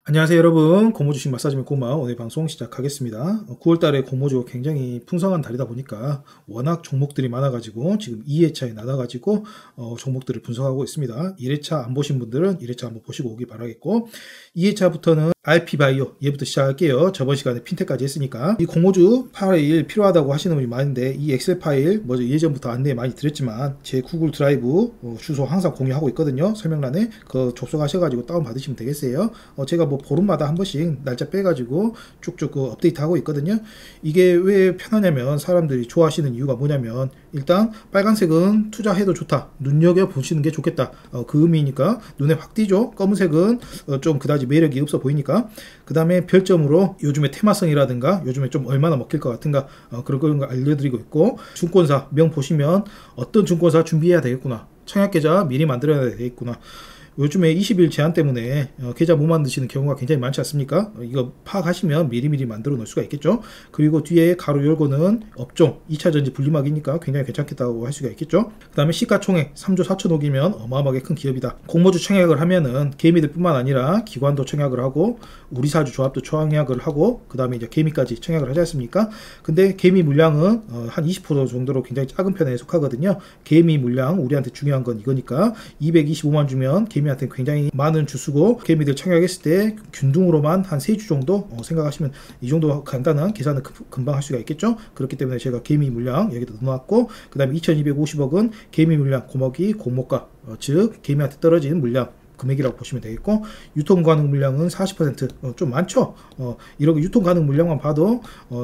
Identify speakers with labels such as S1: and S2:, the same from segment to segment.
S1: 안녕하세요 여러분, 고모주식 마사지맨 고마 오늘 방송 시작하겠습니다. 9월달에 고모주 굉장히 풍성한 달이다 보니까 워낙 종목들이 많아가지고 지금 2회차에 나눠가지고 종목들을 분석하고 있습니다. 1회차 안 보신 분들은 1회차 한번 보시고 오기 바라겠고, 2회차부터는 RP바이오 얘부터 시작할게요. 저번 시간에 핀텍까지 했으니까. 이 고모주 파일 필요하다고 하시는 분이 많은데, 이 엑셀 파일 먼저 예전부터 안내 많이 드렸지만 제 구글 드라이브 주소 항상 공유하고 있거든요. 설명란에 그 접속하셔가지고 다운 받으시면 되겠어요. 제가 뭐 보름마다 한 번씩 날짜 빼가지고 쭉쭉 그 업데이트하고 있거든요. 이게 왜 편하냐면, 사람들이 좋아하시는 이유가 뭐냐면, 일단 빨간색은 투자해도 좋다, 눈여겨보시는 게 좋겠다, 그 의미니까 눈에 확 띄죠. 검은색은 좀 그다지 매력이 없어 보이니까. 그 다음에 별점으로 요즘에 테마성이라든가 요즘에 좀 얼마나 먹힐 것 같은가, 그런 거 알려드리고 있고, 증권사 명 보시면 어떤 증권사 준비해야 되겠구나, 청약계좌 미리 만들어야 되겠구나. 요즘에 20일 제한 때문에 계좌 못 만드시는 경우가 굉장히 많지 않습니까? 이거 파악하시면 미리미리 만들어 놓을 수가 있겠죠. 그리고 뒤에 가로 열고는 업종 2차전지 분리막이니까 굉장히 괜찮겠다고 할 수가 있겠죠. 그 다음에 시가총액 3조 4천억이면 어마어마하게 큰 기업이다. 공모주 청약을 하면은 개미들 뿐만 아니라 기관도 청약을 하고 우리사주 조합도 청약을 하고, 그 다음에 이제 개미까지 청약을 하지 않습니까? 근데 개미 물량은 한 20% 정도로 굉장히 작은 편에 속하거든요. 개미 물량 우리한테 중요한 건 이거니까 225만 주면 개미한테 굉장히 많은 주수고, 개미들 청약했을 때 균등으로만 한 3주 정도 생각하시면 이 정도 간단한 계산을 금방 할 수가 있겠죠. 그렇기 때문에 제가 개미 물량 여기다 넣어놨고, 그 다음에 2250억은 개미 물량 고먹이 공모가, 즉 개미한테 떨어진 물량 금액이라고 보시면 되겠고, 유통 가능 물량은 40%, 좀 많죠. 이렇게 유통 가능 물량만 봐도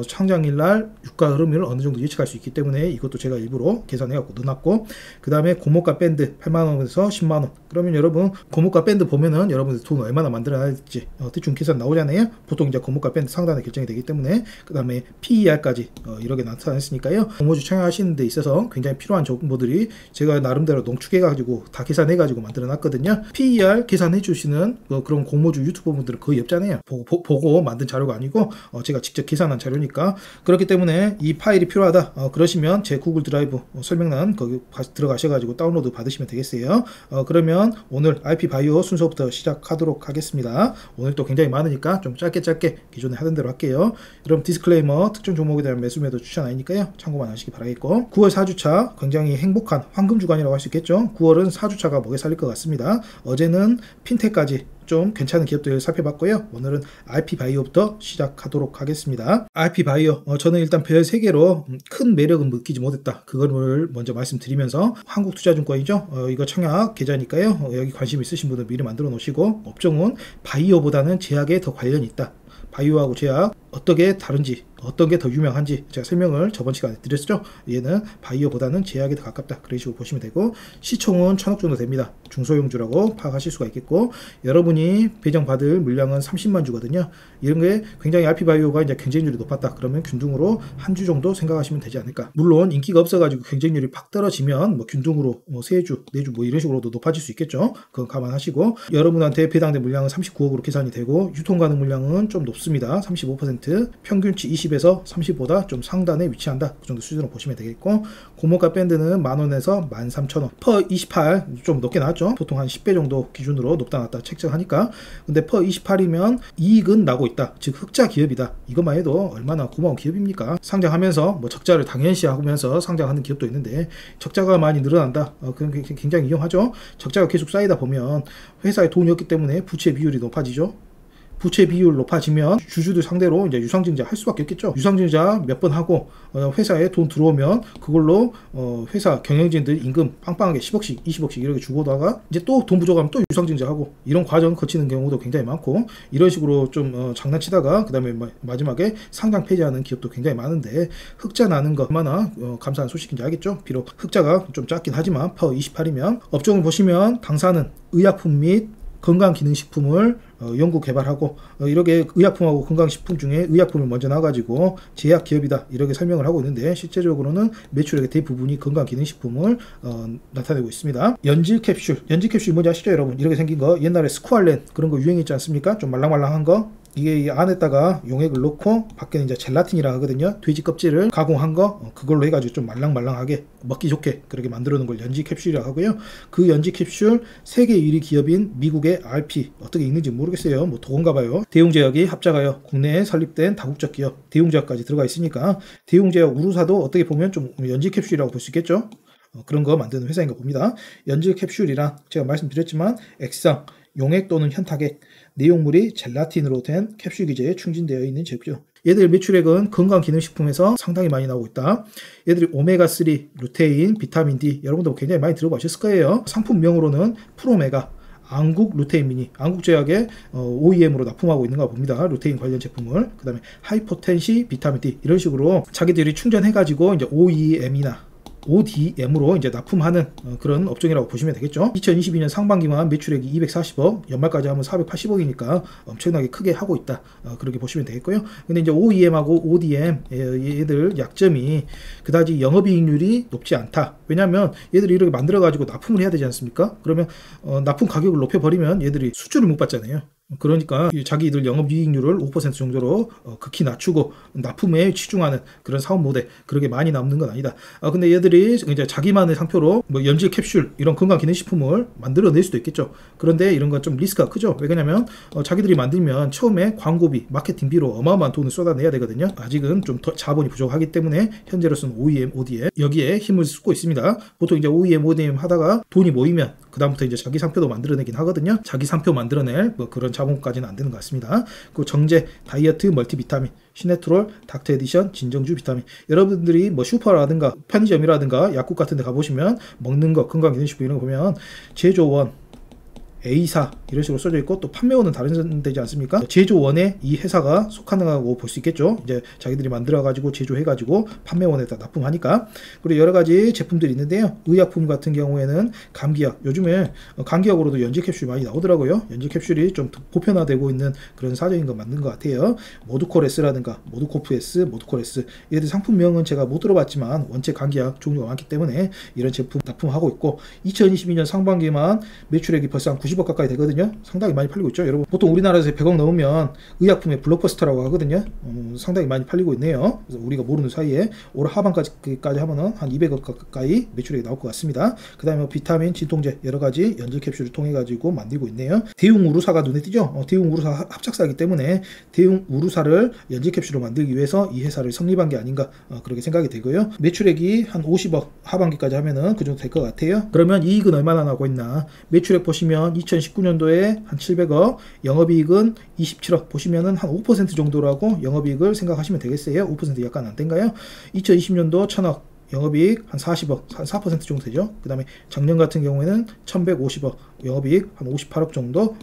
S1: 창장일날 유가 흐름을 어느 정도 예측할 수 있기 때문에 이것도 제가 일부러 계산해 갖고 넣어놨고, 그 다음에 고모가 밴드 8만원에서 10만원. 그러면 여러분 고모가 밴드 보면은 여러분들 돈 얼마나 만들어야 할지 대충 계산 나오잖아요. 보통 이제 고모가 밴드 상단에 결정이 되기 때문에. 그 다음에 PER까지 이렇게 나타냈으니까요. 고모주 청약하시는 데 있어서 굉장히 필요한 정보들이 제가 나름대로 농축해 가지고 다 계산해 가지고 만들어 놨거든요. PER 계산해 주시는 그런 공모주 유튜버 분들은 거의 없잖아요. 보고 만든 자료가 아니고 제가 직접 계산한 자료니까. 그렇기 때문에 이 파일이 필요하다 그러시면 제 구글 드라이브 설명란 거기 들어가셔가지고 다운로드 받으시면 되겠어요. 그러면 오늘 RP바이오 순서부터 시작하도록 하겠습니다. 오늘 또 굉장히 많으니까 좀 짧게 기존에 하던 대로 할게요. 여러분 디스클레이머, 특정 종목에 대한 매수 매도 추천 아니니까요, 참고만 하시기 바라겠고, 9월 4주차 굉장히 행복한 황금 주간이라고 할 수 있겠죠. 9월은 4주차가 먹여 살릴 것 같습니다. 어제는 핀텍까지 좀 괜찮은 기업들을 살펴봤고요. 오늘은 RP바이오부터 시작하도록 하겠습니다. RP바이오, 저는 일단 별 3개로 큰 매력은 느끼지 못했다, 그거를 먼저 말씀드리면서, 한국투자증권이죠. 이거 청약 계좌니까요. 여기 관심 있으신 분은 미리 만들어 놓으시고, 업종은 바이오보다는 제약에 더 관련이 있다. 바이오하고 제약 어떻게 다른지, 어떤 게 더 유명한지 제가 설명을 저번 시간에 드렸죠. 얘는 바이오보다는 제약에 더 가깝다, 그런 식으로 보시면 되고, 시총은 1000억 정도 됩니다. 중소형주라고 파악하실 수가 있겠고, 여러분이 배정받을 물량은 30만 주거든요. 이런 게 굉장히 RP바이오가 이제 경쟁률이 높았다 그러면 균등으로 한 주 정도 생각하시면 되지 않을까. 물론 인기가 없어가지고 경쟁률이 팍 떨어지면 뭐 균등으로 3주 4주 뭐 이런 식으로도 높아질 수 있겠죠. 그건 감안하시고, 여러분한테 배당된 물량은 39억으로 계산이 되고, 유통 가능 물량은 좀 높습니다. 35%, 평균치 20에서 30보다 좀 상단에 위치한다, 그 정도 수준으로 보시면 되겠고, 고모가 밴드는 만원에서 13,000원, 퍼 28 좀 높게 나왔죠. 보통 한 10배 정도 기준으로 높다 낮다 책정하니까. 근데 퍼 28이면 이익은 나고 있다, 즉 흑자 기업이다. 이것만 해도 얼마나 고마운 기업입니까? 상장하면서 뭐 적자를 당연시하면서 상장하는 기업도 있는데, 적자가 많이 늘어난다, 그건 굉장히 위험하죠. 적자가 계속 쌓이다 보면 회사에 돈이 없기 때문에 부채 비율이 높아지죠. 부채 비율 높아지면 주주들 상대로 이제 유상증자 할 수밖에 없겠죠. 유상증자 몇 번 하고 회사에 돈 들어오면 그걸로 회사 경영진들 임금 빵빵하게 10억씩 20억씩 이렇게 주고다가 이제 또 돈 부족하면 또 유상증자하고, 이런 과정 거치는 경우도 굉장히 많고, 이런 식으로 좀 장난치다가 그 다음에 마지막에 상장 폐지하는 기업도 굉장히 많은데, 흑자 나는 거 얼마나 감사한 소식인지 알겠죠. 비록 흑자가 좀 작긴 하지만 퍼 28이면. 업종을 보시면 당사는 의약품 및 건강기능식품을 연구 개발하고, 이렇게 의약품하고 건강식품 중에 의약품을 먼저 나와가지고 제약기업이다 이렇게 설명을 하고 있는데, 실제적으로는 매출액의 대부분이 건강기능식품을 나타내고 있습니다. 연질캡슐 뭔지 아시죠 여러분? 이렇게 생긴 거, 옛날에 스쿠알렌 그런 거 유행했지 않습니까? 좀 말랑말랑한 거, 이게 이 안에다가 용액을 넣고 밖에는 이제 젤라틴이라 하거든요. 돼지 껍질을 가공한 거 그걸로 해가지고 좀 말랑말랑하게 먹기 좋게 그렇게 만들어 놓은 걸 연지 캡슐이라고 하고요. 그 연지 캡슐 세계 1위 기업인 미국의 RP 어떻게 읽는지 모르겠어요. 뭐 도건가 봐요. 대웅제약이 합작하여 국내에 설립된 다국적 기업 대웅제약까지 들어가 있으니까 대웅제약 우루사도 어떻게 보면 좀 연지 캡슐이라고 볼 수 있겠죠. 그런 거 만드는 회사인 거 봅니다. 연지 캡슐이란 제가 말씀드렸지만 액상, 용액 또는 현타액, 내용물이 젤라틴으로 된 캡슐 기제에 충진되어 있는 제품. 얘들 매출액은 건강기능식품에서 상당히 많이 나오고 있다. 얘들이 오메가3, 루테인, 비타민 D 여러분도 굉장히 많이 들어보셨을 거예요. 상품명으로는 프로메가, 안국 루테인 미니, 안국제약의 OEM으로 납품하고 있는가 봅니다. 루테인 관련 제품을. 그 다음에 하이포텐시, 비타민 D 이런 식으로 자기들이 충전해가지고 이제 OEM이나 ODM으로 이제 납품하는 그런 업종이라고 보시면 되겠죠. 2022년 상반기만 매출액이 240억, 연말까지 하면 480억이니까 엄청나게 크게 하고 있다. 그렇게 보시면 되겠고요. 근데 이제 OEM하고 ODM 얘들 약점이 그다지 영업이익률이 높지 않다. 왜냐하면 얘들이 이렇게 만들어가지고 납품을 해야 되지 않습니까? 그러면 납품 가격을 높여버리면 얘들이 수주를 못 받잖아요. 그러니까 자기들 영업이익률을 5% 정도로 극히 낮추고 납품에 치중하는 그런 사업 모델 그렇게 많이 남는 건 아니다. 근데 얘들이 이제 자기만의 상표로 뭐 연질 캡슐 이런 건강기능식품을 만들어낼 수도 있겠죠. 그런데 이런 건 좀 리스크가 크죠. 왜냐면 자기들이 만들면 처음에 광고비, 마케팅비로 어마어마한 돈을 쏟아내야 되거든요. 아직은 좀 더 자본이 부족하기 때문에 현재로서는 OEM, ODM 여기에 힘을 쏟고 있습니다. 보통 이제 OEM, ODM 하다가 돈이 모이면 그다음부터 이제 자기 상표도 만들어내긴 하거든요. 자기 상표 만들어낼 뭐 그런 자본까지는 안 되는 것 같습니다. 그 정제, 다이어트, 멀티비타민, 시네트롤, 닥터 에디션, 진정주 비타민. 여러분들이 뭐 슈퍼라든가 편의점이라든가 약국 같은 데 가보시면 먹는 거, 건강기능식품 이런 거 보면 제조원, A사 이런 식으로 써져 있고 또 판매원은 다른 데지 않습니까? 제조원에 이 회사가 속한다고 볼 수 있겠죠. 이제 자기들이 만들어 가지고 제조해 가지고 판매원에다 납품하니까. 그리고 여러 가지 제품들이 있는데요. 의약품 같은 경우에는 감기약, 요즘에 감기약으로도 연지 캡슐이 많이 나오더라고요. 연지 캡슐이 좀 보편화되고 있는 그런 사정인 거 맞는 것 같아요. 모두콜S라든가 모두코프S, 모두콜S 얘들 상품명은 제가 못 들어봤지만 원체 감기약 종류가 많기 때문에 이런 제품 납품하고 있고 2022년 상반기만 매출액이 벌써 한 90억 가까이 되거든요. 상당히 많이 팔리고 있죠. 여러분 보통 우리나라에서 100억 넘으면 의약품의 블록버스터라고 하거든요. 상당히 많이 팔리고 있네요. 그래서 우리가 모르는 사이에 올 하반까지 하면은 한 200억 가까이 매출액이 나올 것 같습니다. 그 다음에 비타민, 진통제 여러가지 연질 캡슐을 통해 가지고 만들고 있네요. 대웅 우루사가 눈에 띄죠. 대웅 우루사 합작사이기 때문에 대웅 우루사를 연질 캡슐로 만들기 위해서 이 회사를 성립한 게 아닌가 그렇게 생각이 되고요. 매출액이 한 50억 하반기까지 하면은 그 정도 될 것 같아요. 그러면 이익은 얼마나 나고 있나? 매출액 보시면 2019년도에 한 700억, 영업이익은 27억 보시면은 한 5% 정도라고 영업이익을 생각하시면 되겠어요. 5% 약간 안 된가요? 2020년도 1000억, 영업이익 한 40억, 한 4% 정도 되죠. 그 다음에 작년 같은 경우에는 1150억, 영업이익 한 58억 정도,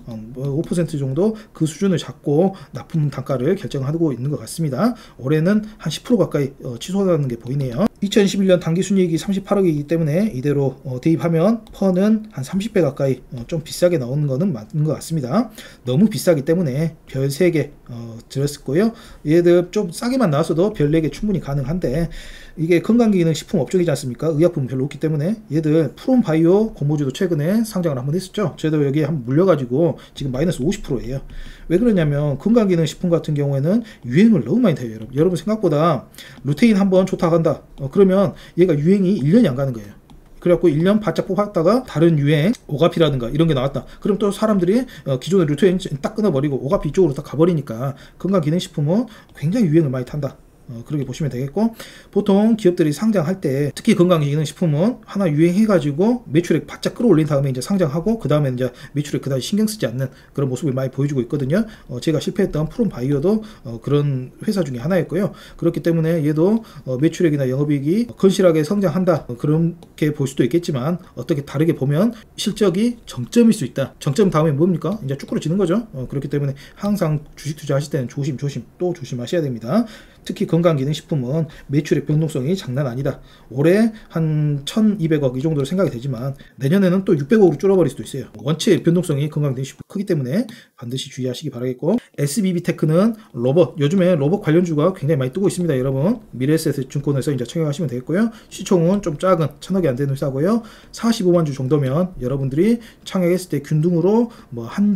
S1: 5% 정도 그 수준을 잡고 납품 단가를 결정하고 있는 것 같습니다. 올해는 한 10% 가까이 취소하는 게 보이네요. 2021년 당기순이익이 38억이기 때문에 이대로 대입하면 펀은 한 30배 가까이 좀 비싸게 나오는 거는 맞는 것 같습니다. 너무 비싸기 때문에 별 3개 들었을 거예요. 얘들 좀 싸게만 나왔어도 별 4개 충분히 가능한데 이게 건강기능식품 업종이지 않습니까? 의약품은 별로 없기 때문에 얘들 프롬바이오 고모주도 최근에 상장을 한번 했었죠. 저도 여기에 한번 물려가지고 지금 마이너스 50%예요. 왜 그러냐면 건강기능식품 같은 경우에는 유행을 너무 많이 타요. 여러분 생각보다 루테인 한번 좋다 한다. 그러면 얘가 유행이 1년이 안 가는 거예요. 그래갖고 1년 바짝 뽑았다가 다른 유행 오가피라든가 이런 게 나왔다. 그럼 또 사람들이 기존의 루테인 딱 끊어버리고 오가피 쪽으로 딱 가버리니까 건강기능식품은 굉장히 유행을 많이 탄다. 그렇게 보시면 되겠고 보통 기업들이 상장할 때 특히 건강기능식품은 하나 유행해가지고 매출액 바짝 끌어올린 다음에 이제 상장하고 그 다음에 이제 매출액 그다지 신경 쓰지 않는 그런 모습을 많이 보여주고 있거든요. 제가 실패했던 프롬바이오도 그런 회사 중에 하나였고요. 그렇기 때문에 얘도 매출액이나 영업이익이 건실하게 성장한다 그렇게 볼 수도 있겠지만 어떻게 다르게 보면 실적이 정점일 수 있다. 정점 다음에 뭡니까? 이제 쭉 끌어지는 거죠. 그렇기 때문에 항상 주식 투자하실 때는 조심 또 조심하셔야 됩니다. 특히 건강기능식품은 매출의 변동성이 장난 아니다. 올해 한 1200억 이 정도로 생각이 되지만 내년에는 또 600억으로 줄어버릴 수도 있어요. 원체 변동성이 건강기능식품 크기 때문에 반드시 주의하시기 바라겠고 SBB테크는 로봇, 요즘에 로봇 관련주가 굉장히 많이 뜨고 있습니다. 여러분 미래에셋증권에서 이제 청약하시면 되겠고요. 시총은 좀 작은 1000억이 안 되는 회사고요. 45만 주 정도면 여러분들이 청약했을 때 균등으로 뭐 한 주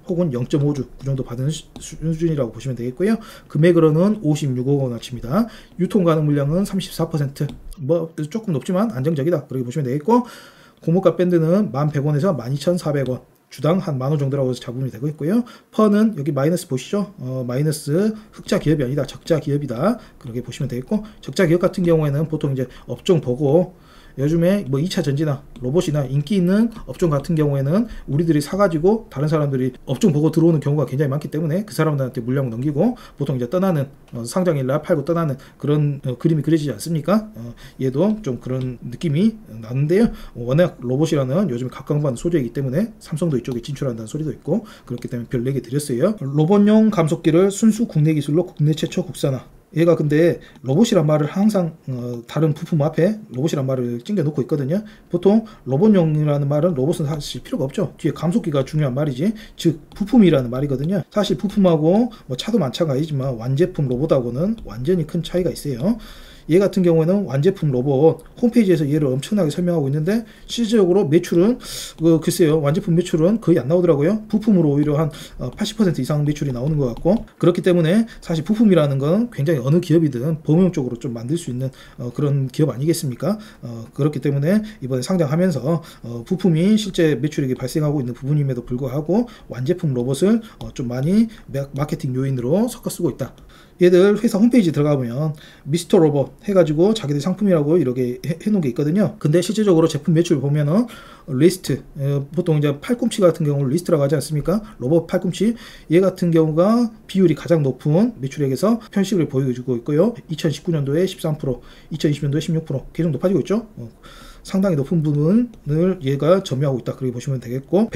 S1: 혹은 0.5주 그 정도 받은 수준이라고 보시면 되겠고요. 금액으로는 56억 원어치입니다. 유통 가능 물량은 34%, 뭐 조금 높지만 안정적이다 그렇게 보시면 되겠고, 고무가 밴드는 11,100원에서 12,400원, 주당 한 10,000원 정도라고 잡으면 되고 있고요. 퍼는 여기 마이너스 보시죠. 마이너스 흑자 기업이 아니다, 적자 기업이다 그렇게 보시면 되겠고, 적자 기업 같은 경우에는 보통 이제 업종 보고, 요즘에 뭐 2차 전지나 로봇이나 인기 있는 업종 같은 경우에는 우리들이 사가지고 다른 사람들이 업종 보고 들어오는 경우가 굉장히 많기 때문에 그 사람들한테 물량을 넘기고 보통 이제 떠나는, 상장일날 팔고 떠나는 그런 그림이 그려지지 않습니까? 얘도 좀 그런 느낌이 나는데요. 워낙 로봇이라는 요즘 각광받는 소재이기 때문에 삼성도 이쪽에 진출한다는 소리도 있고, 그렇기 때문에 별 4개 드렸어요. 로봇용 감속기를 순수 국내 기술로 국내 최초 국산화. 얘가 근데 로봇이란 말을 항상 다른 부품 앞에 로봇이란 말을 찡겨 놓고 있거든요. 보통 로봇용이라는 말은 로봇은 사실 필요가 없죠. 뒤에 감속기가 중요한 말이지, 즉 부품이라는 말이거든요. 사실 부품하고 뭐 차도 마찬가지지만 완제품 로봇하고는 완전히 큰 차이가 있어요. 얘 같은 경우에는 완제품 로봇 홈페이지에서 얘를 엄청나게 설명하고 있는데, 실질적으로 매출은 글쎄요, 완제품 매출은 거의 안 나오더라고요. 부품으로 오히려 한 80% 이상 매출이 나오는 것 같고, 그렇기 때문에 사실 부품이라는 건 굉장히 어느 기업이든 범용적으로 좀 만들 수 있는 그런 기업 아니겠습니까? 그렇기 때문에 이번에 상장하면서 부품이 실제 매출액이 발생하고 있는 부분임에도 불구하고 완제품 로봇을 좀 많이 마케팅 요인으로 섞어 쓰고 있다. 얘들 회사 홈페이지 들어가 보면 미스터 로봇 해가지고 자기들 상품이라고 이렇게 해놓은 게 있거든요. 근데 실질적으로 제품 매출 보면은 리스트, 보통 이제 팔꿈치 같은 경우는 리스트라고 하지 않습니까? 로봇 팔꿈치, 얘 같은 경우가 비율이 가장 높은 매출액에서 편식을 보여주고 있고요. 2019년도에 13%, 2020년도에 16%, 계속 높아지고 있죠. 상당히 높은 부분을 얘가 점유하고 있다 그렇게 보시면 되겠고,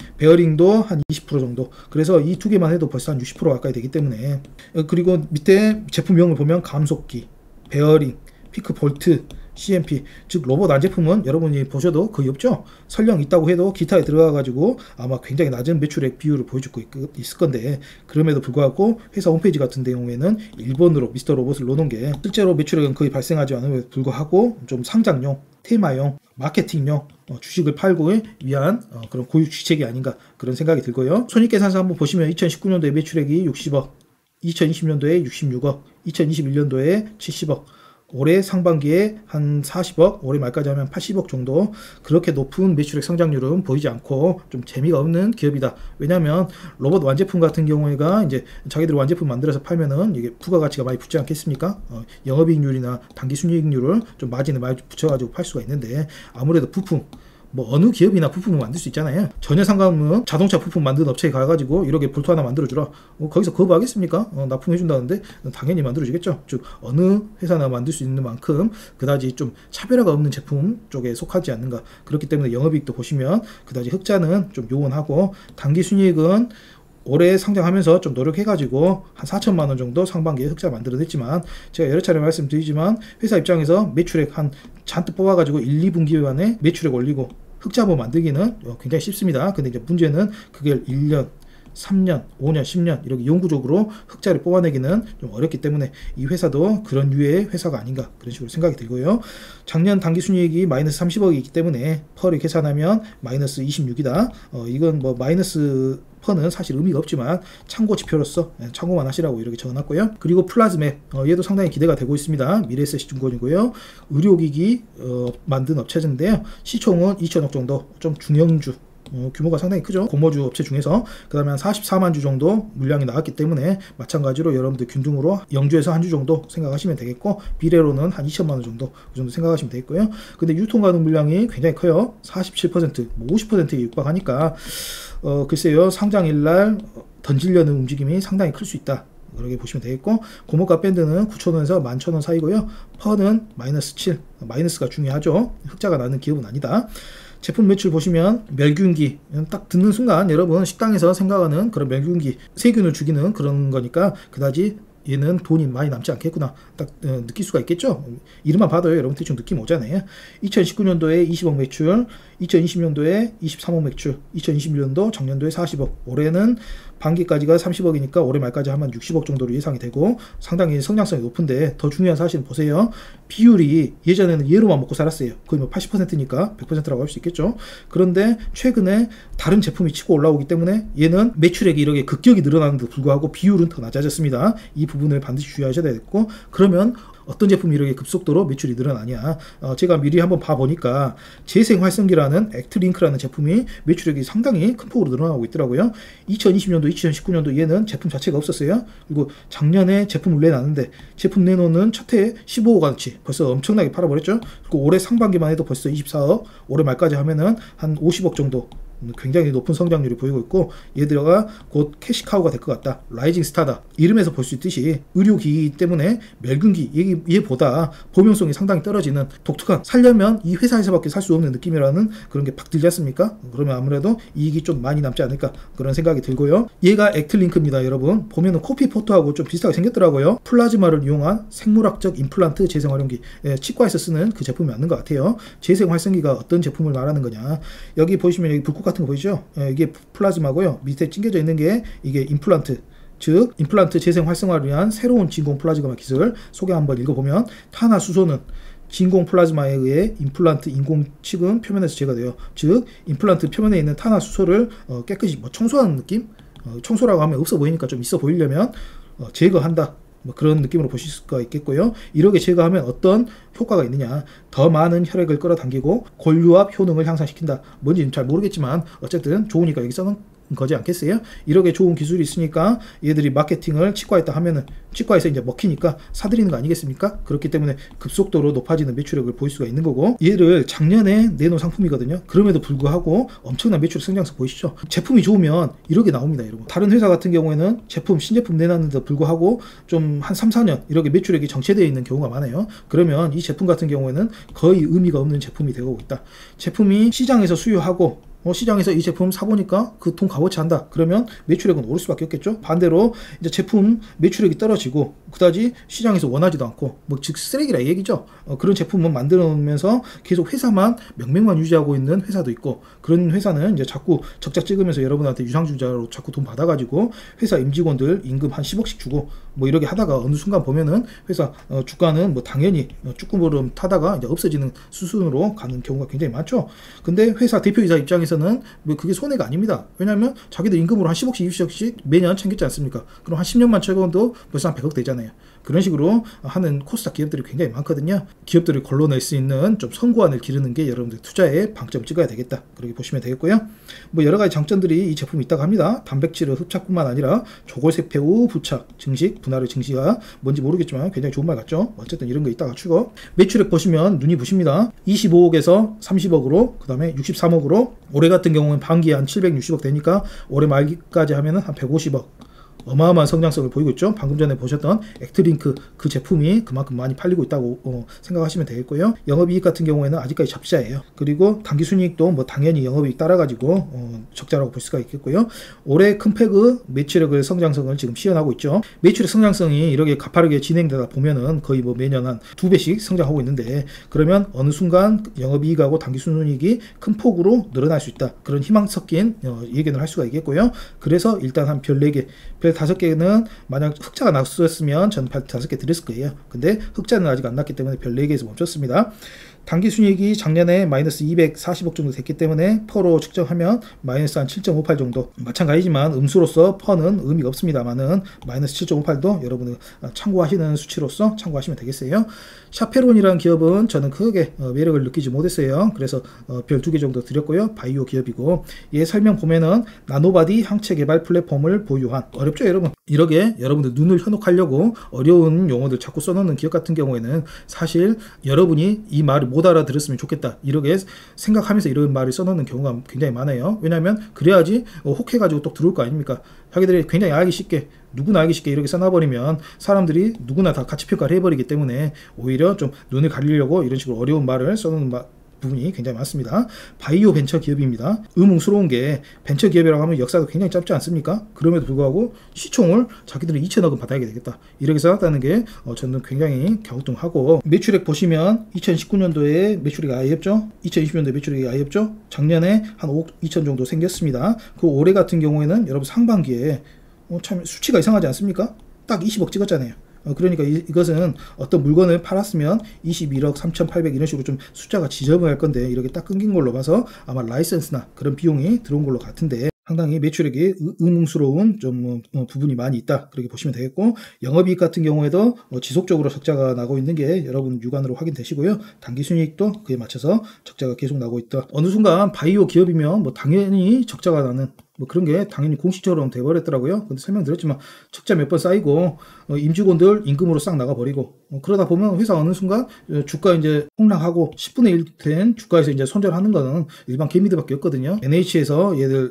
S1: 베어링도 한 20% 정도, 그래서 이 두 개만 해도 벌써 한 60% 가까이 되기 때문에, 그리고 밑에 제품명을 보면 감속기, 베어링, 피크 볼트, CMP, 즉 로봇 안제품은 여러분이 보셔도 거의 없죠. 설령 있다고 해도 기타에 들어가 가지고 아마 굉장히 낮은 매출액 비율을 보여주고 있을 건데, 그럼에도 불구하고 회사 홈페이지 같은 경우에는 1번으로 미스터 로봇을 놓는 게 실제로 매출액은 거의 발생하지 않음에도 불구하고 좀 상장용, 테마용, 마케팅용 주식을 팔고 위한 그런 고유 주책이 아닌가 그런 생각이 들고요. 손익계산서 한번 보시면 2019년도에 매출액이 60억, 2020년도에 66억, 2021년도에 70억, 올해 상반기에 한 40억, 올해 말까지 하면 80억 정도, 그렇게 높은 매출액 성장률은 보이지 않고 좀 재미가 없는 기업이다. 왜냐하면 로봇 완제품 같은 경우에가 이제 자기들 완제품 만들어서 팔면은 이게 부가가치가 많이 붙지 않겠습니까? 영업이익률이나 당기순이익률을 좀 마진을 많이 붙여가지고 팔 수가 있는데, 아무래도 부품, 뭐 어느 기업이나 부품을 만들 수 있잖아요. 전혀 상관없는 자동차 부품 만드는 업체에 가가지고 이렇게 볼트 하나 만들어주라, 거기서 거부하겠습니까? 납품해준다는데 당연히 만들어주겠죠. 즉 어느 회사나 만들 수 있는 만큼 그다지 좀 차별화가 없는 제품 쪽에 속하지 않는가. 그렇기 때문에 영업이익도 보시면 그다지 흑자는 좀 요원하고, 당기순이익은 올해 상장하면서 좀 노력해가지고 한 4천만 원 정도 상반기에 흑자 만들어냈지만, 제가 여러 차례 말씀드리지만 회사 입장에서 매출액 한 잔뜩 뽑아가지고 1, 2분기 만에 매출액 올리고 흑자보 만들기는 굉장히 쉽습니다. 근데 이제 문제는 그게 1년, 3년, 5년, 10년 이렇게 영구적으로 흑자를 뽑아내기는 좀 어렵기 때문에 이 회사도 그런 류의 회사가 아닌가 그런 식으로 생각이 들고요. 작년 당기순이익이 마이너스 30억이기 때문에 펄을 계산하면 마이너스 26이다. 이건 뭐 마이너스 펄은 사실 의미가 없지만 참고 지표로서 참고만 하시라고 이렇게 적어놨고요. 그리고 플라즈맵, 얘도 상당히 기대가 되고 있습니다. 미래에셋증권이고요. 의료기기 만든 업체인데요. 시총은 2천억 정도, 좀 중형주, 규모가 상당히 크죠. 공모주 업체 중에서. 그 다음에 한 44만 주 정도 물량이 나왔기 때문에 마찬가지로 여러분들 균등으로 영주에서 한 주 정도 생각하시면 되겠고, 비례로는 한 2천만 원 정도 그 정도 생각하시면 되겠고요. 근데 유통 가능 물량이 굉장히 커요. 47%, 뭐 50%에 육박하니까 글쎄요, 상장일날 던지려는 움직임이 상당히 클 수 있다 그렇게 보시면 되겠고, 고무가 밴드는 9,000원에서 11,000원 사이고요. 퍼는 마이너스 7, 마이너스가 중요하죠. 흑자가 나는 기업은 아니다. 제품 매출 보시면 멸균기, 딱 듣는 순간 여러분 식당에서 생각하는 그런 멸균기, 세균을 죽이는 그런 거니까 그다지 얘는 돈이 많이 남지 않겠구나 딱 느낄 수가 있겠죠. 이름만 봐도요 여러분 대충 느낌 오잖아요. 2019년도에 20억 매출, 2020년도에 23억 매출, 2021년도 작년도에 40억, 올해는 반기까지가 30억이니까 올해 말까지 하면 60억 정도로 예상이 되고 상당히 성장성이 높은데, 더 중요한 사실은 보세요. 비율이 예전에는 얘로만 먹고 살았어요. 거의 뭐 80%니까 100%라고 할 수 있겠죠. 그런데 최근에 다른 제품이 치고 올라오기 때문에 얘는 매출액이 이렇게 급격히 늘어나는데도 불구하고 비율은 더 낮아졌습니다. 이 부분을 반드시 주의하셔야 되겠고, 그러면 어떤 제품이 이렇게 급속도로 매출이 늘어나냐. 제가 미리 한번 봐보니까 재생활성기라는 액트링크라는 제품이 매출액이 상당히 큰 폭으로 늘어나고 있더라고요. 2020년도, 2019년도 얘는 제품 자체가 없었어요. 그리고 작년에 제품을 내놨는데 제품 내놓는 첫 해에 15억원치 벌써 엄청나게 팔아버렸죠. 그리고 올해 상반기만 해도 벌써 24억, 올해 말까지 하면은 한 50억 정도, 굉장히 높은 성장률이 보이고 있고, 얘들가 곧 캐시카우가 될 것 같다. 라이징 스타다. 이름에서 볼 수 있듯이 의료기기 때문에 멸균기, 얘보다 범용성이 상당히 떨어지는 독특한, 살려면 이 회사에서밖에 살 수 없는 느낌이라는 그런 게 팍 들지 않습니까? 그러면 아무래도 이익이 좀 많이 남지 않을까, 그런 생각이 들고요. 얘가 액트링크입니다. 여러분 보면은 코피포트하고 좀 비슷하게 생겼더라고요. 플라즈마를 이용한 생물학적 임플란트 재생활용기, 치과에서 쓰는 그 제품이 맞는 것 같아요. 재생활성기가 어떤 제품을 말하는 거냐, 여기 보시면 여기 불꽃 같은 거 보이죠? 이게 플라즈마고요. 밑에 찡겨져 있는 게 이게 임플란트, 즉 임플란트 재생 활성화를 위한 새로운 진공 플라즈마 기술. 소개 한번 읽어보면, 탄화수소는 진공 플라즈마에 의해 임플란트 인공치근 표면에서 제거돼요. 즉 임플란트 표면에 있는 탄화수소를 깨끗이 뭐 청소하는 느낌? 청소라고 하면 없어 보이니까 좀 있어 보이려면 제거한다, 뭐 그런 느낌으로 보실 수가 있겠고요. 이렇게 제거하면 어떤 효과가 있느냐, 더 많은 혈액을 끌어당기고 골유압 효능을 향상시킨다. 뭔지는 잘 모르겠지만 어쨌든 좋으니까 여기 써놓은 거지 않겠어요? 이렇게 좋은 기술이 있으니까 얘들이 마케팅을 치과에다 하면은 치과에서 이제 먹히니까 사들이는 거 아니겠습니까? 그렇기 때문에 급속도로 높아지는 매출액을 보일 수가 있는 거고, 얘를 작년에 내놓은 상품이거든요. 그럼에도 불구하고 엄청난 매출 성장성 보이시죠? 제품이 좋으면 이렇게 나옵니다, 여러분. 다른 회사 같은 경우에는 제품 신제품 내놨는데도 불구하고 좀 한 3, 4년 이렇게 매출액이 정체되어 있는 경우가 많아요. 그러면 이 제품 같은 경우에는 거의 의미가 없는 제품이 되고 있다. 제품이 시장에서 수요하고 시장에서 이 제품 사보니까 그 돈 값어치 한다. 그러면 매출액은 오를 수밖에 없겠죠. 반대로 이제 제품 매출액이 떨어지고 그다지 시장에서 원하지도 않고 즉 쓰레기라 이 얘기죠. 그런 제품은 만들어 놓으면서 계속 회사만 명맥만 유지하고 있는 회사도 있고, 그런 회사는 이제 자꾸 적자 찍으면서 여러분한테 유상증자로 자꾸 돈 받아가지고 회사 임직원들 임금 한 10억씩 주고 뭐 이렇게 하다가 어느 순간 보면은 회사 주가는 뭐 당연히 쭈꾸무름 타다가 이제 없어지는 수순으로 가는 경우가 굉장히 많죠. 근데 회사 대표이사 입장에서는 뭐 그게 손해가 아닙니다. 왜냐하면 자기들 임금으로 한 10억씩 20억씩 매년 챙겼지 않습니까? 그럼 한 10년만 채워도 벌써 한 100억 되잖아요. 그런 식으로 하는 코스닥 기업들이 굉장히 많거든요. 기업들을 걸러낼 수 있는 좀 선구안을 기르는 게 여러분들 투자에 방점을 찍어야 되겠다, 그렇게 보시면 되겠고요. 뭐 여러 가지 장점들이 이 제품이 있다고 합니다. 단백질의 흡착뿐만 아니라 조골세포 부착, 증식, 분할의 증식가 뭔지 모르겠지만 굉장히 좋은 말 같죠. 어쨌든 이런 거 있다가 추고, 매출액 보시면 눈이 부십니다. 25억에서 30억으로, 그 다음에 63억으로, 올해 같은 경우는 반기에 한 760억 되니까 올해 말기까지 하면은 한 150억. 어마어마한 성장성을 보이고 있죠. 방금 전에 보셨던 액트링크 그 제품이 그만큼 많이 팔리고 있다고 생각하시면 되겠고요. 영업이익 같은 경우에는 아직까지 적자예요. 그리고 당기순이익도 뭐 당연히 영업이익 따라가지고 적자라고 볼 수가 있겠고요. 올해 큰 팩의 매출액을 성장성을 지금 시현하고 있죠. 매출액 성장성이 이렇게 가파르게 진행되다 보면은 거의 뭐 매년 한 2배씩 성장하고 있는데, 그러면 어느 순간 영업이익하고 당기순이익이 큰 폭으로 늘어날 수 있다, 그런 희망 섞인 예견을 할 수가 있겠고요. 그래서 일단 한 별 4개, 별 5개는 만약 흑자가 났었으면 저는 별 5개 드렸을 거예요. 근데 흑자는 아직 안 났기 때문에 별 4개에서 멈췄습니다. 당기순이익이 작년에 마이너스 240억 정도 됐기 때문에 퍼로 측정하면 마이너스 한 7.58 정도. 마찬가지지만 음수로서 퍼는 의미가 없습니다만은 마이너스 7.58도 여러분들 참고하시는 수치로서 참고하시면 되겠어요. 샤페론이라는 기업은 저는 크게 매력을 느끼지 못했어요. 그래서 별 2개 정도 드렸고요. 바이오 기업이고, 얘 설명 보면은 나노바디 항체 개발 플랫폼을 보유한, 어렵죠 여러분? 이렇게 여러분들 눈을 현혹하려고 어려운 용어들 자꾸 써놓는 기업 같은 경우에는 사실 여러분이 이 말을 못 알아들었으면 좋겠다, 이렇게 생각하면서 이런 말을 써놓는 경우가 굉장히 많아요. 왜냐하면 그래야지 혹해가지고 또 들어올 거 아닙니까? 자기들이 굉장히 알기 쉽게, 누구나 알기 쉽게 이렇게 써놔버리면 사람들이 누구나 다 가치평가를 해버리기 때문에 오히려 좀 눈을 가리려고 이런 식으로 어려운 말을 써놓는 부분이 굉장히 많습니다. 바이오 벤처 기업입니다. 의문스러운 게 벤처 기업이라고 하면 역사도 굉장히 짧지 않습니까? 그럼에도 불구하고 시총을 자기들은 2천억 원 받아야 되겠다, 이렇게 생각하는 게 저는 굉장히 갸우뚱하고, 매출액 보시면 2019년도에 매출액이 아예 없죠. 2020년도에 매출액이 아예 없죠. 작년에 한 5억 2천 정도 생겼습니다. 그 올해 같은 경우에는 여러분 상반기에 참 수치가 이상하지 않습니까? 딱 20억 찍었잖아요. 그러니까 이것은 어떤 물건을 팔았으면 21억 3,800 이런 식으로 좀 숫자가 지저분할 건데, 이렇게 딱 끊긴 걸로 봐서 아마 라이선스나 그런 비용이 들어온 걸로 같은데, 상당히 매출액이 의문스러운 좀 부분이 많이 있다, 그렇게 보시면 되겠고, 영업이익 같은 경우에도 지속적으로 적자가 나고 있는 게 여러분 육안으로 확인되시고요. 당기순이익도 그에 맞춰서 적자가 계속 나고 있다. 어느 순간 바이오 기업이면 뭐 당연히 적자가 나는 뭐 그런 게 당연히 공식처럼 돼버렸더라고요. 근데 설명드렸지만 적자 몇 번 쌓이고 임직원들 임금으로 싹 나가버리고 그러다 보면 회사 어느 순간 주가 이제 폭락하고 10분의 1 된 주가에서 이제 손절하는 거는 일반 개미들밖에 없거든요. NH에서 얘들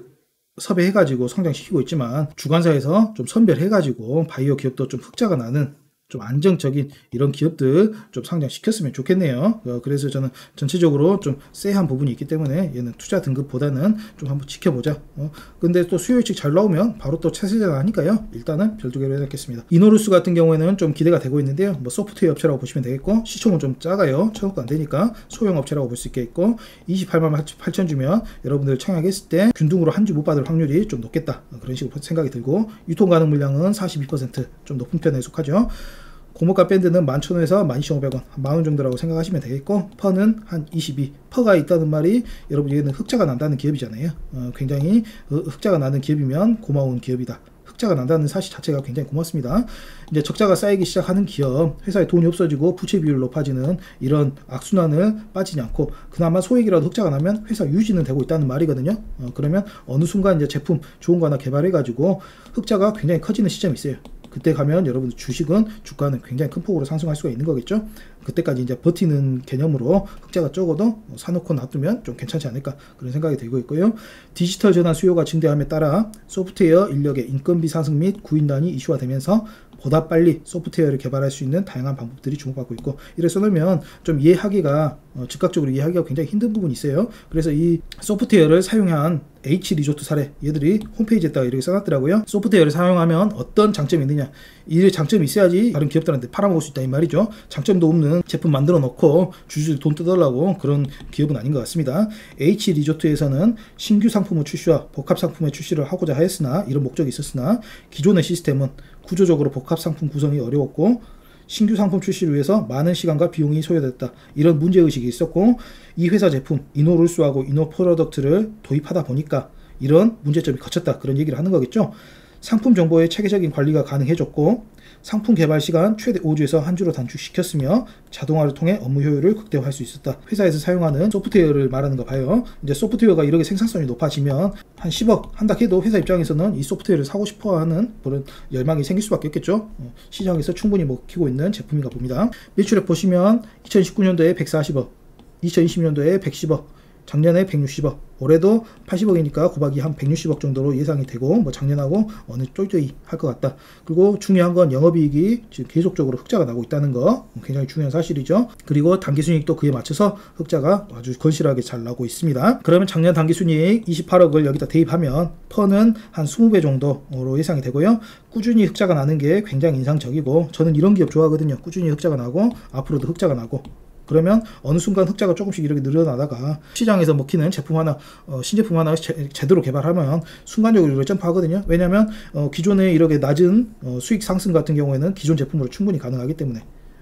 S1: 섭외해가지고 성장시키고 있지만 주관사에서 좀 선별해가지고 바이오 기업도 좀 흑자가 나는 좀 안정적인 이런 기업들 좀 상장시켰으면 좋겠네요. 그래서 저는 전체적으로 좀 쎄한 부분이 있기 때문에 얘는 투자 등급보다는 좀 한번 지켜보자. 근데 또 수요일칙 잘 나오면 바로 또 차세대가 하니까요. 일단은 별두개로 해놓겠습니다. 이노루스 같은 경우에는 좀 기대가 되고 있는데요. 뭐 소프트웨어 업체라고 보시면 되겠고, 시총은 좀 작아요. 1,000억도 안 되니까 소형 업체라고 볼 수 있겠고, 28만 8천 주면 여러분들 청약했을 때 균등으로 한 주 못 받을 확률이 좀 높겠다, 그런 식으로 생각이 들고, 유통 가능 물량은 42% 좀 높은 편에 속하죠. 고무가 밴드는 11,000원에서 12,500원, 10,000원 정도라고 생각하시면 되겠고, 퍼는 한 22. 퍼가 있다는 말이 여러분 얘는 흑자가 난다는 기업이잖아요. 굉장히 흑자가 나는 기업이면 고마운 기업이다. 흑자가 난다는 사실 자체가 굉장히 고맙습니다. 이제 적자가 쌓이기 시작하는 기업, 회사에 돈이 없어지고 부채 비율 높아지는 이런 악순환을 빠지지 않고 그나마 소액이라도 흑자가 나면 회사 유지는 되고 있다는 말이거든요. 그러면 어느 순간 이제 제품 좋은 거 하나 개발해가지고 흑자가 굉장히 커지는 시점이 있어요. 그때 가면 여러분들 주식은 주가는 굉장히 큰 폭으로 상승할 수가 있는 거겠죠. 그때까지 이제 버티는 개념으로 흑자가 적어도 사놓고 놔두면 좀 괜찮지 않을까, 그런 생각이 들고 있고요. 디지털 전환 수요가 증대함에 따라 소프트웨어 인력의 인건비 상승 및 구인난이 이슈화되면서 보다 빨리 소프트웨어를 개발할 수 있는 다양한 방법들이 주목받고 있고, 이래 써놓으면 좀 이해하기가 즉각적으로 이해하기가 굉장히 힘든 부분이 있어요. 그래서 이 소프트웨어를 사용한 H 리조트 사례, 얘들이 홈페이지에다가 이렇게 써놨더라고요. 소프트웨어를 사용하면 어떤 장점이 있느냐, 이 장점이 있어야지 다른 기업들한테 팔아먹을 수 있다, 이 말이죠. 장점도 없는 제품 만들어 놓고 주주들 돈 뜯으려고 그런 기업은 아닌 것 같습니다. H 리조트에서는 신규 상품의 출시와 복합 상품의 출시를 하고자 하였으나, 이런 목적이 있었으나 기존의 시스템은 구조적으로 복합 상품 구성이 어려웠고 신규 상품 출시를 위해서 많은 시간과 비용이 소요됐다, 이런 문제의식이 있었고, 이 회사 제품 이노룰스하고 이노프로덕트를 도입하다 보니까 이런 문제점이 거쳤다, 그런 얘기를 하는 거겠죠. 상품 정보의 체계적인 관리가 가능해졌고, 상품 개발 시간 최대 5주에서 한 주로 단축시켰으며 자동화를 통해 업무 효율을 극대화할 수 있었다. 회사에서 사용하는 소프트웨어를 말하는 거 봐요. 이제 소프트웨어가 이렇게 생산성이 높아지면 한 10억 한다 해도 회사 입장에서는 이 소프트웨어를 사고 싶어하는 그런 열망이 생길 수밖에 없겠죠. 시장에서 충분히 먹히고 있는 제품인가 봅니다. 매출액 보시면 2019년도에 140억, 2020년도에 110억, 작년에 160억, 올해도 80억이니까 곱하기 한 160억 정도로 예상이 되고, 뭐 작년하고 어느 쫄쫄이 할 것 같다. 그리고 중요한 건 영업이익이 지금 계속적으로 흑자가 나고 있다는 거, 굉장히 중요한 사실이죠. 그리고 당기순이익도 그에 맞춰서 흑자가 아주 건실하게 잘 나고 있습니다. 그러면 작년 당기순이익 28억을 여기다 대입하면 퍼는 한 20배 정도로 예상이 되고요. 꾸준히 흑자가 나는 게 굉장히 인상적이고, 저는 이런 기업 좋아하거든요. 꾸준히 흑자가 나고 앞으로도 흑자가 나고, 그러면 어느 순간 흑자가 조금씩 이렇게 늘어나다가 시장에서 먹히는 제품 하나, 신제품 하나 제대로 개발하면 순간적으로 이렇게 점프하거든요. 왜냐하면 기존에 이렇게 낮은 수익 상승 같은 경우에는 기존 제품으로 충분히 가능하기 때문에,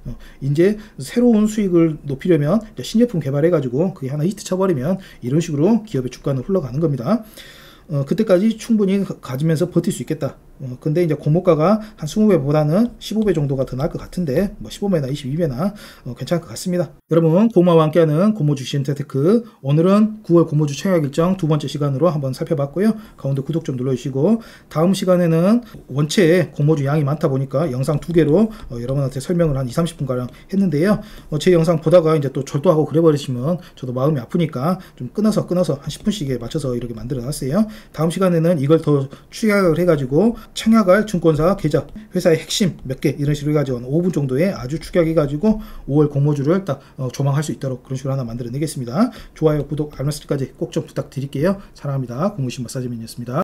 S1: 이제 새로운 수익을 높이려면 신제품 개발해가지고 그게 하나 히트 쳐버리면 이런 식으로 기업의 주가는 흘러가는 겁니다. 그때까지 충분히 가지면서 버틸 수 있겠다. 근데 이제 고목가가 한 20배보다는 15배 정도가 더 나을 것 같은데, 뭐 15배나 22배나 괜찮을 것 같습니다. 여러분, 고마와 함께하는 고모주 신테테크, 오늘은 9월 고모주 청약 일정 두 번째 시간으로 한번 살펴봤고요. 가운데 구독 좀 눌러주시고, 다음 시간에는 원체 고모주 양이 많다 보니까 영상 2개로 여러분한테 설명을 한 20-30분가량 했는데요. 제 영상 보다가 이제 또 절도하고 그래버리시면 저도 마음이 아프니까 좀 끊어서 한 10분씩에 맞춰서 이렇게 만들어 놨어요. 다음 시간에는 이걸 더 축약을 해가지고 청약할 증권사 계좌, 회사의 핵심 몇 개 이런 식으로 해가지고 5분 정도에 아주 축약해가지고 5월 공모주를 딱 조망할 수 있도록 그런 식으로 하나 만들어내겠습니다. 좋아요, 구독, 알람 설정까지 꼭 좀 부탁드릴게요. 사랑합니다. 공무신 마사지맨이었습니다.